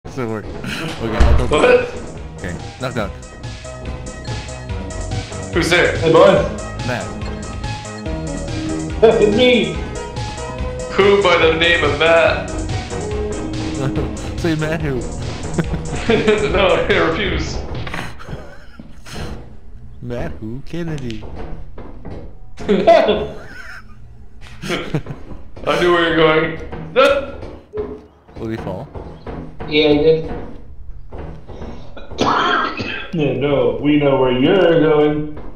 Doesn't work. Okay, I'll go. What? Okay, knock knock. Who's there? Hey boys, Matt. it's me. Who by the name of Matt? Say Matt who? No, I refuse. Matt who? Kennedy. I knew where you're going. No. Will we fall? Yeah, I did. Yeah, no, we know where you're going.